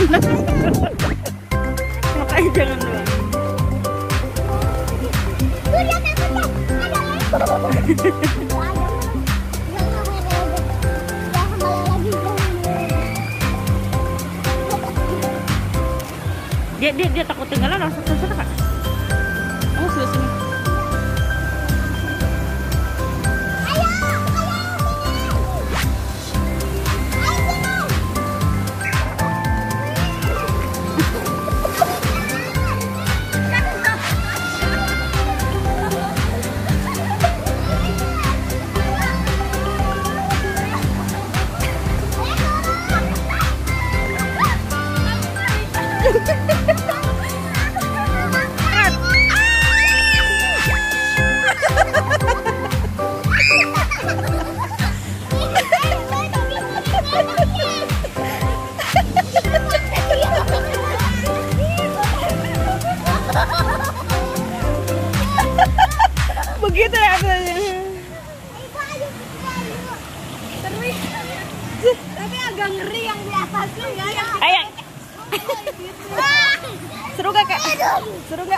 Makanya jangan doang. Dia takut tinggalan langsung ke sana, Kak. Oh, sudah sini. Begitu ya tapi agak ngeri yang di atasnya ya. Yang seru gak, Kak? Seru gak?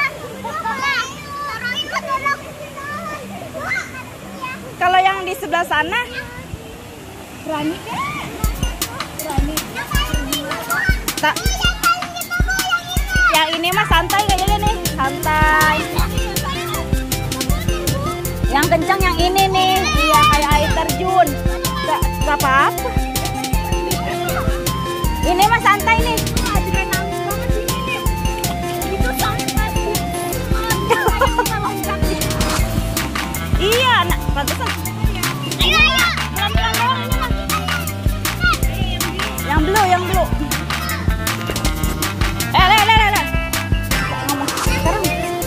Kalau yang di sebelah sana Berani kan? Berani. tak. Yang ini mah santai kayaknya nih, santai. Yang kencang yang ini nih, iya kayak air terjun. Gak apa-apa. Ini mah santai nih. Iya, nak, pantesan. Ayo, pelan-pelan doang ini mah. Yang blue. Ngomong sekarang.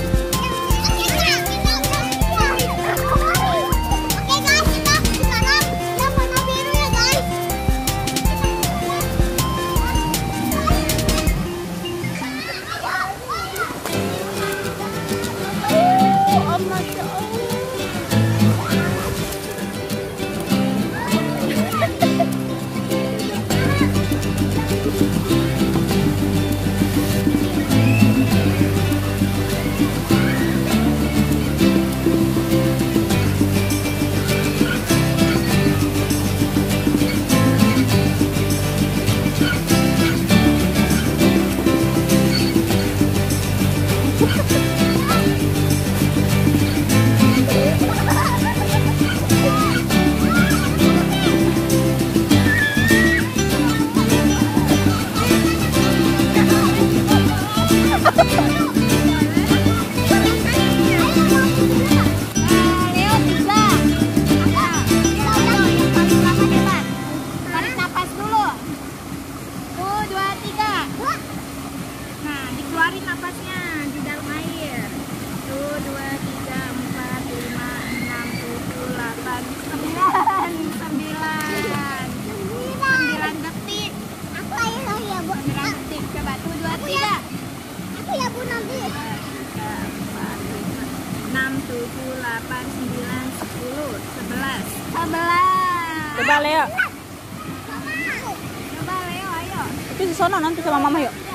Keluarin napasnya di dalam air. 1, 2, 3, 4, 5, 6, 7, 8, 9 detik. Aku ya, Bu. 9 detik. Coba 1, 2, 3. Aku ya, Bu, nanti. 6, 7, 8, 9, 10, 11. 11. Coba Leo. Coba Leo, ayo. Itu di sana nanti sama Mama yuk.